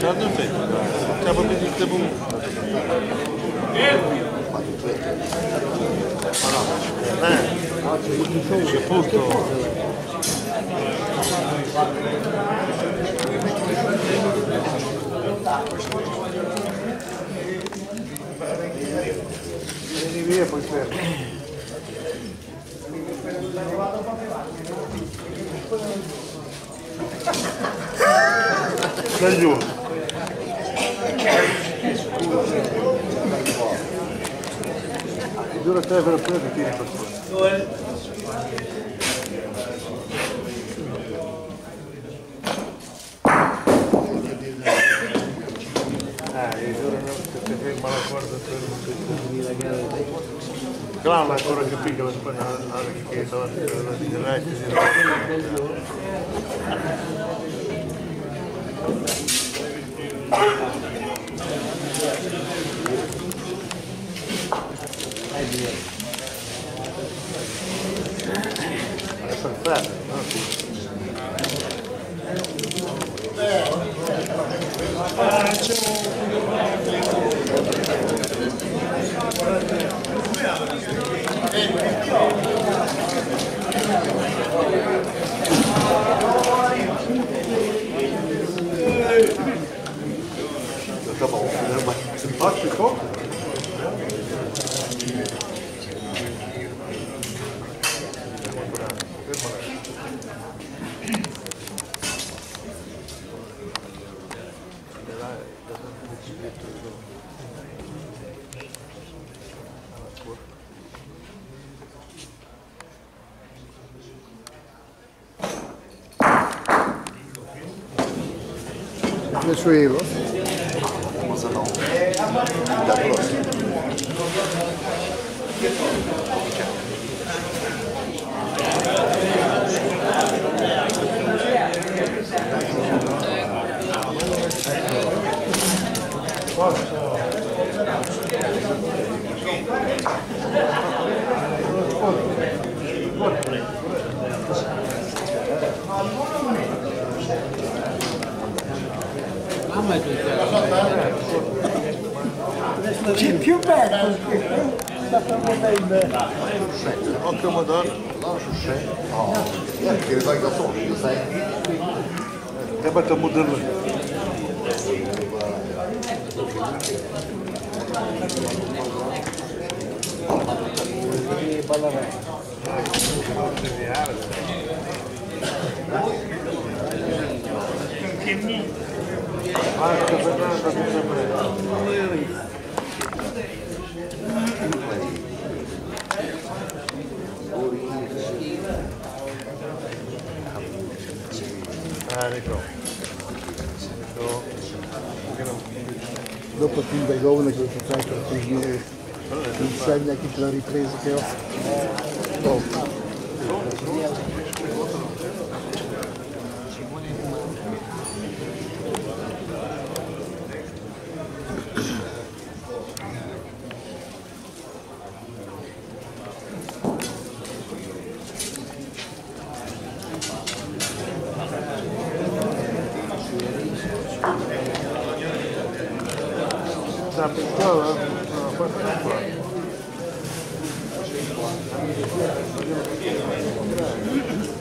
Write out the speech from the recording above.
Certo effetto, siamo per il tempo. C'è posto. Vieni via poi fermo. Dai giù. Giuro a te per quello che tiri per quello. Io giuro che ti ferma la corda Grande ancora che piccola che sono è perfetto, simpatico. Venezuela. Cosa no? Da prossima. C'è più bello sta proponendo. Occhio madonna. No, che vai da solo, sai? Che betta modello. Dopo ti indagone che fai per ti insegna chi te l'ha ripresa che ho. Dopo. La pistola? No,